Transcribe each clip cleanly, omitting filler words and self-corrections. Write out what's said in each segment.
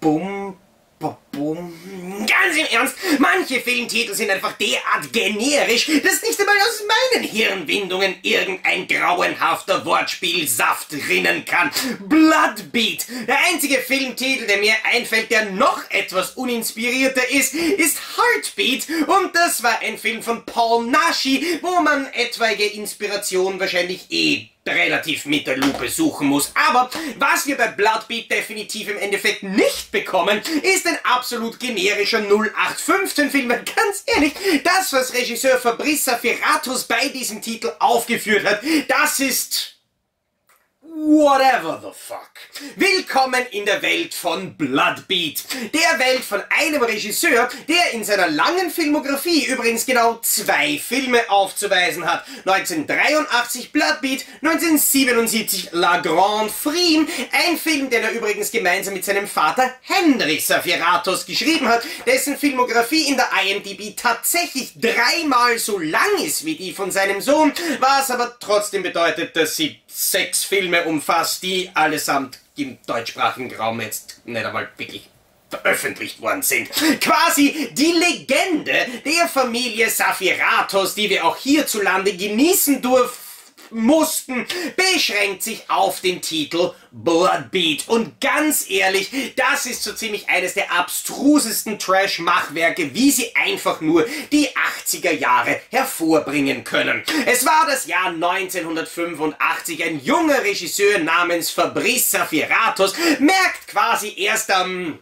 Bum, bum. Ganz im Ernst, manche Filmtitel sind einfach derart generisch, dass nicht einmal aus meinen Hirnwindungen irgendein grauenhafter Wortspielsaft rinnen kann. Bloodbeat, der einzige Filmtitel, der mir einfällt, der noch etwas uninspirierter ist Heartbeat, und das war ein Film von Paul Naschy, wo man etwaige Inspiration wahrscheinlich relativ mit der Lupe suchen muss. Aber was wir bei Bloodbeat definitiv im Endeffekt nicht bekommen, ist ein absolut generischer 0815-Film. Ganz ehrlich, das, was Regisseur Fabrice Safiratos bei diesem Titel aufgeführt hat, das ist whatever the fuck. Willkommen in der Welt von Bloodbeat. Der Welt von einem Regisseur, der in seiner langen Filmografie übrigens genau 2 Filme aufzuweisen hat. 1983 Bloodbeat, 1977 La Grande Frime. Ein Film, den er übrigens gemeinsam mit seinem Vater Henry Safiratos geschrieben hat, dessen Filmografie in der IMDb tatsächlich 3-mal so lang ist wie die von seinem Sohn, was aber trotzdem bedeutet, dass sie 6 Filme umfasst, die allesamt im deutschsprachigen Raum jetzt nicht einmal wirklich veröffentlicht worden sind. Quasi die Legende der Familie Safiratos, die wir auch hierzulande genießen mussten, beschränkt sich auf den Titel Bloodbeat. Und ganz ehrlich, das ist so ziemlich eines der abstrusesten Trash-Machwerke, wie sie einfach nur die 80er Jahre hervorbringen können. Es war das Jahr 1985. Ein junger Regisseur namens Fabrice Safiratos merkt quasi erst am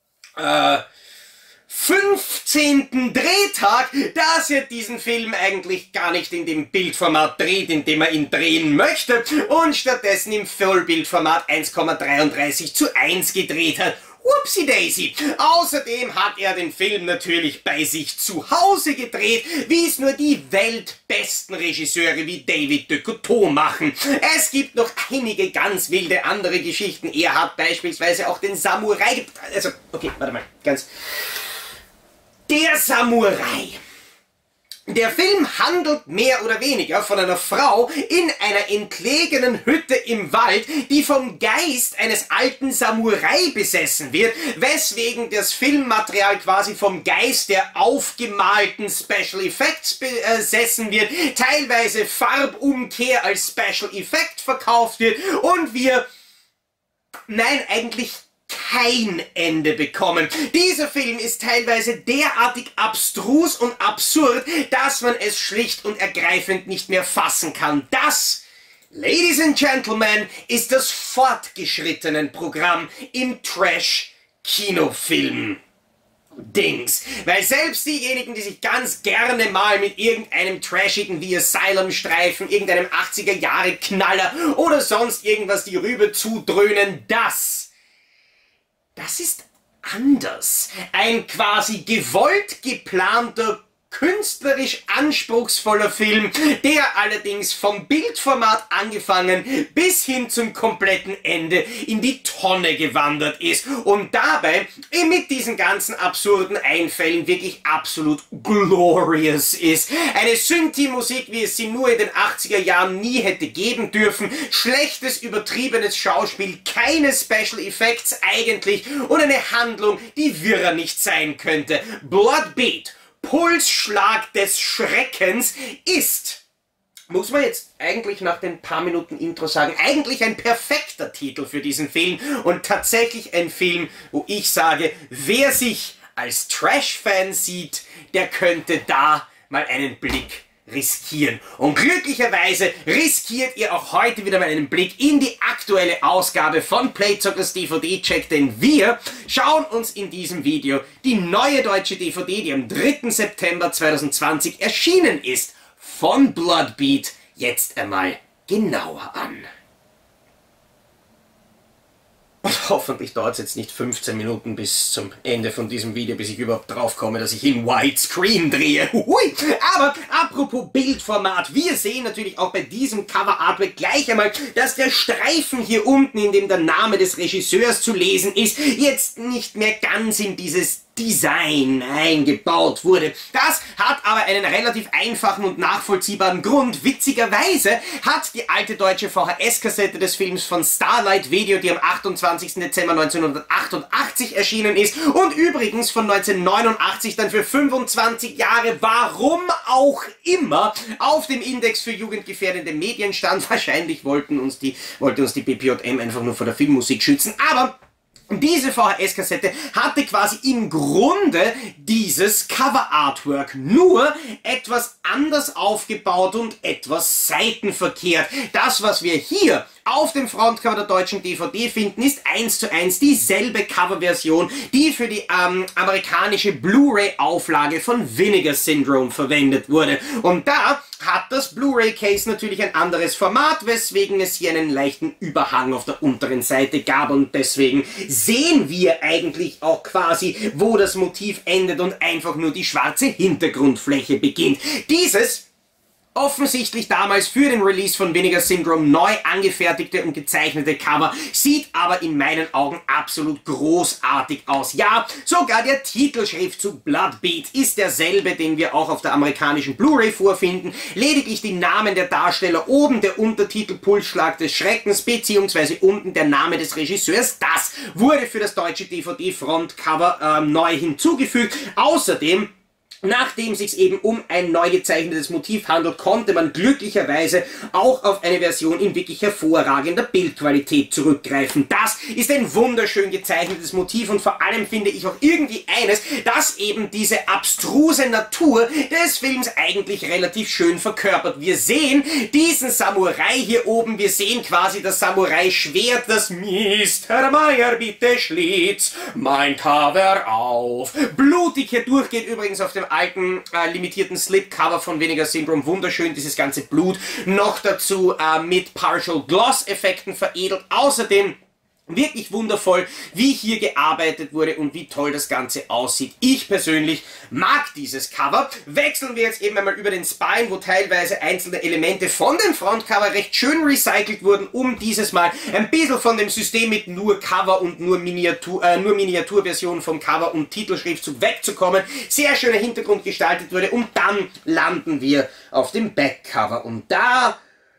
15. Drehtag, dass er diesen Film eigentlich gar nicht in dem Bildformat dreht, in dem er ihn drehen möchte, und stattdessen im Vollbildformat 1,33:1 gedreht hat. Whoopsie Daisy. Außerdem hat er den Film natürlich bei sich zu Hause gedreht, wie es nur die weltbesten Regisseure wie David de Couteau machen. Es gibt noch einige ganz wilde andere Geschichten. Er hat beispielsweise auch den Samurai... Also, okay, warte mal, Der Samurai. Der Film handelt mehr oder weniger von einer Frau in einer entlegenen Hütte im Wald, die vom Geist eines alten Samurai besessen wird, weswegen das Filmmaterial quasi vom Geist der aufgemalten Special Effects besessen wird, teilweise Farbumkehr als Special Effect verkauft wird und wir, nein, eigentlich kein Ende bekommen. Dieser Film ist teilweise derartig abstrus und absurd, dass man es schlicht und ergreifend nicht mehr fassen kann. Das, Ladies and Gentlemen, ist das fortgeschrittenen Programm im Trash-Kinofilm. Dings. Weil selbst diejenigen, die sich ganz gerne mal mit irgendeinem trashigen wie Asylum-Streifen, irgendeinem 80er-Jahre-Knaller oder sonst irgendwas die Rübe zudröhnen, das ist anders. Ein quasi gewollt geplanter, künstlerisch anspruchsvoller Film, der allerdings vom Bildformat angefangen bis hin zum kompletten Ende in die Tonne gewandert ist und dabei mit diesen ganzen absurden Einfällen wirklich absolut glorious ist. Eine Synthi-Musik, wie es sie nur in den 80er Jahren nie hätte geben dürfen, schlechtes, übertriebenes Schauspiel, keine Special Effects eigentlich und eine Handlung, die wirrer nicht sein könnte. Bloodbeat, Pulsschlag des Schreckens, ist, muss man jetzt eigentlich nach den paar Minuten Intro sagen, eigentlich ein perfekter Titel für diesen Film und tatsächlich ein Film, wo ich sage, wer sich als Trash-Fan sieht, der könnte da mal einen Blick riskieren. Und glücklicherweise riskiert ihr auch heute wieder mal einen Blick in die aktuelle Ausgabe von Playzockers DVD-Check, denn wir schauen uns in diesem Video die neue deutsche DVD, die am 3. September 2020 erschienen ist, von Bloodbeat jetzt einmal genauer an. Und hoffentlich dauert es jetzt nicht 15 Minuten bis zum Ende von diesem Video, bis ich überhaupt drauf komme, dass ich in Widescreen drehe. Hui. Aber apropos Bildformat, wir sehen natürlich auch bei diesem Cover-Artwork gleich einmal, dass der Streifen hier unten, in dem der Name des Regisseurs zu lesen ist, jetzt nicht mehr ganz in dieses Design eingebaut wurde. Das hat aber einen relativ einfachen und nachvollziehbaren Grund. Witzigerweise hat die alte deutsche VHS-Kassette des Films von Starlight Video, die am 28. Dezember 1988 erschienen ist und übrigens von 1989 dann für 25 Jahre, warum auch immer, auf dem Index für jugendgefährdende Medien stand. Wahrscheinlich wollte uns die BPJM einfach nur vor der Filmmusik schützen, aber diese VHS-Kassette hatte quasi im Grunde dieses Cover-Artwork, nur etwas anders aufgebaut und etwas seitenverkehrt. Das, was wir hier auf dem Frontcover der deutschen DVD finden, ist 1:1 dieselbe Coverversion, die für die amerikanische Blu-ray-Auflage von Vinegar Syndrome verwendet wurde. Und da hat das Blu-ray-Case natürlich ein anderes Format, weswegen es hier einen leichten Überhang auf der unteren Seite gab und deswegen sehen wir eigentlich auch quasi, wo das Motiv endet und einfach nur die schwarze Hintergrundfläche beginnt. Dieses offensichtlich damals für den Release von Vinegar Syndrome neu angefertigte und gezeichnete Cover sieht aber in meinen Augen absolut großartig aus. Ja, sogar der Titelschriftzug Bloodbeat ist derselbe, den wir auch auf der amerikanischen Blu-ray vorfinden. Lediglich die Namen der Darsteller oben, der Untertitel Pulsschlag des Schreckens beziehungsweise unten der Name des Regisseurs. Das wurde für das deutsche DVD-Frontcover neu hinzugefügt. Außerdem, nachdem sich eben um ein neu gezeichnetes Motiv handelt, konnte man glücklicherweise auch auf eine Version in wirklich hervorragender Bildqualität zurückgreifen. Das ist ein wunderschön gezeichnetes Motiv und vor allem finde ich auch irgendwie eines, das eben diese abstruse Natur des Films eigentlich relativ schön verkörpert. Wir sehen diesen Samurai hier oben, wir sehen quasi das Samurai-Schwert, das Mr. Meyer, bitte schlitz mein Cover auf. Blutig hier durchgeht übrigens auf dem alten limitierten Slipcover von Vinegar Syndrome. Wunderschön, dieses ganze Blut noch dazu mit Partial Gloss Effekten veredelt. Außerdem wirklich wundervoll, wie hier gearbeitet wurde und wie toll das Ganze aussieht. Ich persönlich mag dieses Cover. Wechseln wir jetzt eben einmal über den Spine, wo teilweise einzelne Elemente von dem Frontcover recht schön recycelt wurden, um dieses Mal ein bisschen von dem System mit nur Cover und nur Miniaturversion vom Cover und Titelschriftzug wegzukommen. Sehr schöner Hintergrund gestaltet wurde und dann landen wir auf dem Backcover und da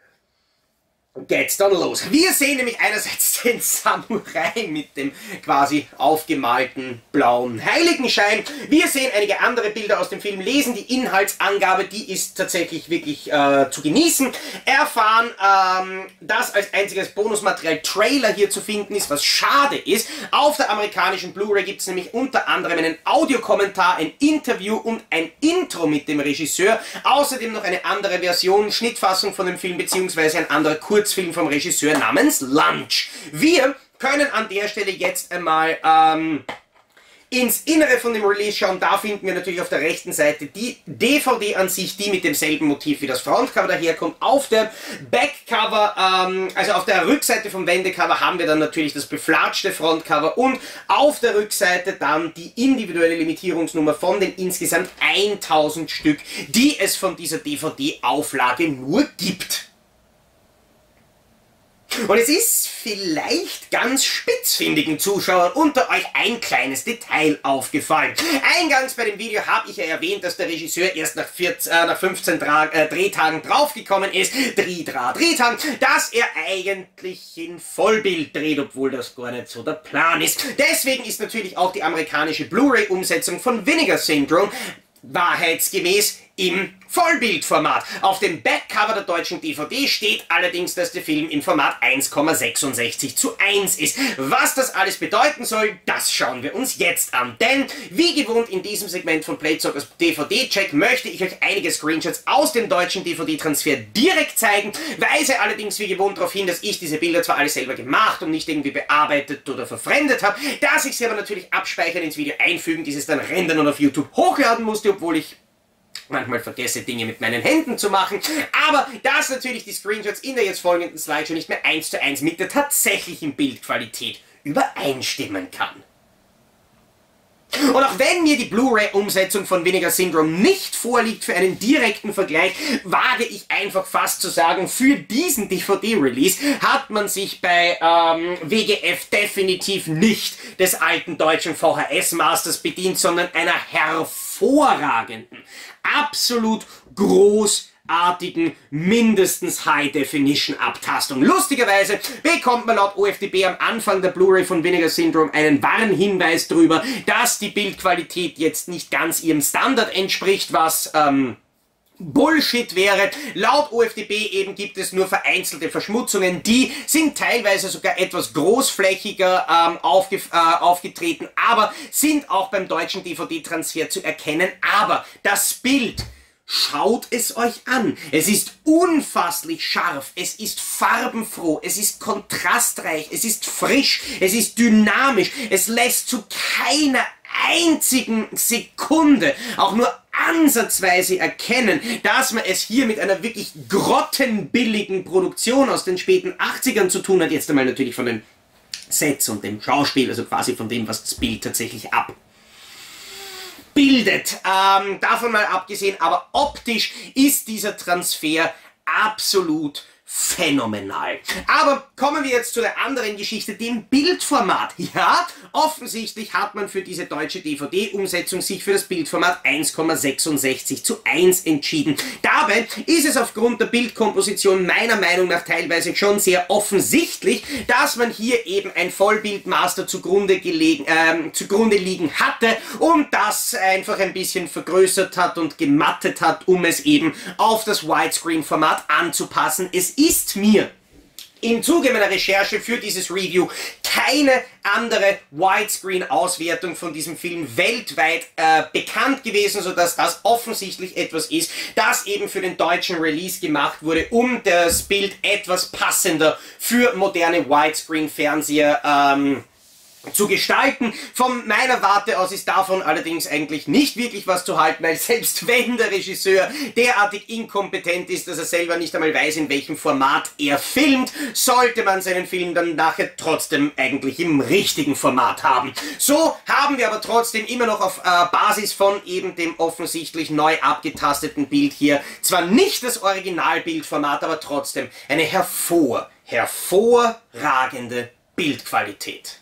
geht's dann los. Wir sehen nämlich einerseits den Samurai mit dem quasi aufgemalten blauen Heiligenschein. Wir sehen einige andere Bilder aus dem Film, lesen die Inhaltsangabe, die ist tatsächlich wirklich zu genießen. Erfahren, dass als einziges Bonusmaterial Trailer hier zu finden ist, was schade ist. Auf der amerikanischen Blu-ray gibt es nämlich unter anderem einen Audiokommentar, ein Interview und ein Intro mit dem Regisseur. Außerdem noch eine andere Version, Schnittfassung von dem Film beziehungsweise ein anderer Kurzfilm vom Regisseur namens Lunch. Wir können an der Stelle jetzt einmal ins Innere von dem Release schauen. Da finden wir natürlich auf der rechten Seite die DVD an sich, die mit demselben Motiv wie das Frontcover daherkommt. Auf dem Backcover, also auf der Rückseite vom Wendecover haben wir dann natürlich das beflatschte Frontcover und auf der Rückseite dann die individuelle Limitierungsnummer von den insgesamt 1000 Stück, die es von dieser DVD-Auflage nur gibt. Und es ist vielleicht ganz spitzfindigen Zuschauern unter euch ein kleines Detail aufgefallen. Eingangs bei dem Video habe ich ja erwähnt, dass der Regisseur erst nach 15 Drehtagen draufgekommen ist, Drehtagen, dass er eigentlich in Vollbild dreht, obwohl das gar nicht so der Plan ist. Deswegen ist natürlich auch die amerikanische Blu-ray-Umsetzung von Vinegar Syndrome wahrheitsgemäß im Vollbildformat. Auf dem Backcover der deutschen DVD steht allerdings, dass der Film im Format 1,66:1 ist. Was das alles bedeuten soll, das schauen wir uns jetzt an. Denn, wie gewohnt in diesem Segment von Playzockers DVD-Check möchte ich euch einige Screenshots aus dem deutschen DVD-Transfer direkt zeigen, weise allerdings wie gewohnt darauf hin, dass ich diese Bilder zwar alle selber gemacht und nicht irgendwie bearbeitet oder verfremdet habe, dass ich sie aber natürlich abspeichern, ins Video einfügen, dieses dann rendern und auf YouTube hochladen musste, obwohl ich manchmal vergesse, Dinge mit meinen Händen zu machen, aber dass natürlich die Screenshots in der jetzt folgenden Slideshow nicht mehr 1:1 mit der tatsächlichen Bildqualität übereinstimmen kann. Und auch wenn mir die Blu-ray-Umsetzung von Vinegar Syndrome nicht vorliegt für einen direkten Vergleich, wage ich einfach fast zu sagen, für diesen DVD-Release hat man sich bei WGF definitiv nicht des alten deutschen VHS-Masters bedient, sondern einer hervorragenden, absolut großartigen, mindestens High-Definition-Abtastung. Lustigerweise bekommt man laut OFDB am Anfang der Blu-ray von Vinegar Syndrome einen Warnhinweis darüber, dass die Bildqualität jetzt nicht ganz ihrem Standard entspricht, was Bullshit wäre. Laut OFDB eben gibt es nur vereinzelte Verschmutzungen, die sind teilweise sogar etwas großflächiger aufgetreten, aber sind auch beim deutschen DVD-Transfer zu erkennen. Aber das Bild, schaut es euch an. Es ist unfasslich scharf, es ist farbenfroh, es ist kontrastreich, es ist frisch, es ist dynamisch, es lässt zu keiner einzigen Sekunde auch nur ansatzweise erkennen, dass man es hier mit einer wirklich grottenbilligen Produktion aus den späten 80ern zu tun hat. Jetzt einmal natürlich von den Sets und dem Schauspiel, also quasi von dem, was das Bild tatsächlich abbildet. Davon mal abgesehen, aber optisch ist dieser Transfer absolut phänomenal. Aber kommen wir jetzt zu der anderen Geschichte, dem Bildformat. Ja, offensichtlich hat man für diese deutsche DVD-Umsetzung sich für das Bildformat 1,66:1 entschieden. Dabei ist es aufgrund der Bildkomposition meiner Meinung nach teilweise schon sehr offensichtlich, dass man hier eben ein Vollbildmaster zugrunde liegen hatte und das einfach ein bisschen vergrößert hat und gemattet hat, um es eben auf das Widescreen-Format anzupassen. Es ist mir im Zuge meiner Recherche für dieses Review keine andere Widescreen-Auswertung von diesem Film weltweit bekannt gewesen, sodass das offensichtlich etwas ist, das eben für den deutschen Release gemacht wurde, um das Bild etwas passender für moderne Widescreen-Fernseher zu gestalten. Von meiner Warte aus ist davon allerdings eigentlich nicht wirklich was zu halten, weil selbst wenn der Regisseur derartig inkompetent ist, dass er selber nicht einmal weiß, in welchem Format er filmt, sollte man seinen Film dann nachher trotzdem eigentlich im richtigen Format haben. So haben wir aber trotzdem immer noch auf Basis von eben dem offensichtlich neu abgetasteten Bild hier zwar nicht das Originalbildformat, aber trotzdem eine hervorragende Bildqualität.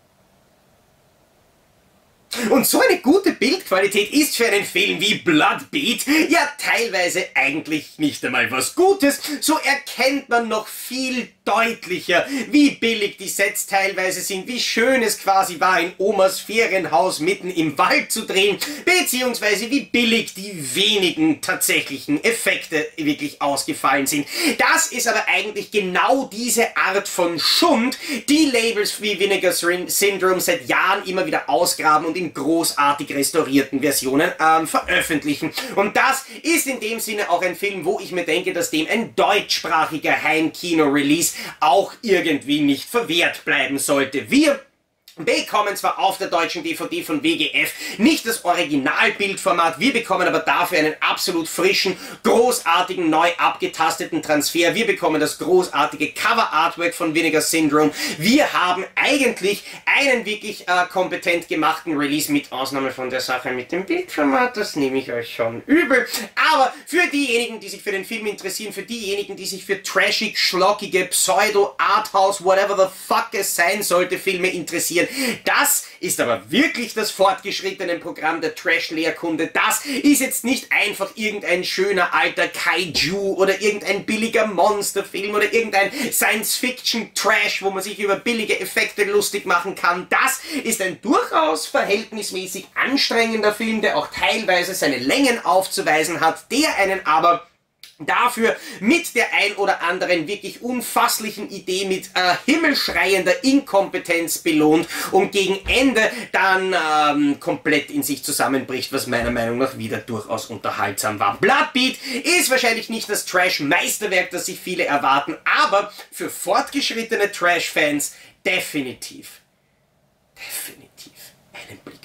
Und so eine gute Bildqualität ist für einen Film wie Bloodbeat ja teilweise eigentlich nicht einmal was Gutes. So erkennt man noch viel deutlicher, wie billig die Sets teilweise sind, wie schön es quasi war, in Omas Ferienhaus mitten im Wald zu drehen, beziehungsweise wie billig die wenigen tatsächlichen Effekte wirklich ausgefallen sind. Das ist aber eigentlich genau diese Art von Schund, die Labels wie Vinegar Syndrome seit Jahren immer wieder ausgraben und in großartig restaurierten Versionen veröffentlichen. Und das ist in dem Sinne auch ein Film, wo ich mir denke, dass dem ein deutschsprachiger Heimkino-Release auch irgendwie nicht verwehrt bleiben sollte. Wir bekommen zwar auf der deutschen DVD von WGF nicht das Originalbildformat, wir bekommen aber dafür einen absolut frischen, großartigen, neu abgetasteten Transfer. Wir bekommen das großartige Cover-Artwork von Vinegar Syndrome. Wir haben eigentlich einen wirklich kompetent gemachten Release, mit Ausnahme von der Sache mit dem Bildformat, das nehme ich euch schon übel. Aber für diejenigen, die sich für den Film interessieren, für diejenigen, die sich für trashig, schlockige, Pseudo-Arthouse, whatever the fuck es sein sollte, Filme interessieren, das ist aber wirklich das fortgeschrittene Programm der Trash-Lehrkunde. Das ist jetzt nicht einfach irgendein schöner alter Kaiju oder irgendein billiger Monsterfilm oder irgendein Science-Fiction-Trash, wo man sich über billige Effekte lustig machen kann. Das ist ein durchaus verhältnismäßig anstrengender Film, der auch teilweise seine Längen aufzuweisen hat, der einen aber dafür mit der ein oder anderen wirklich unfasslichen Idee mit himmelschreiender Inkompetenz belohnt und gegen Ende dann komplett in sich zusammenbricht, was meiner Meinung nach wieder durchaus unterhaltsam war. Bloodbeat ist wahrscheinlich nicht das Trash-Meisterwerk, das sich viele erwarten, aber für fortgeschrittene Trash-Fans definitiv einen Blick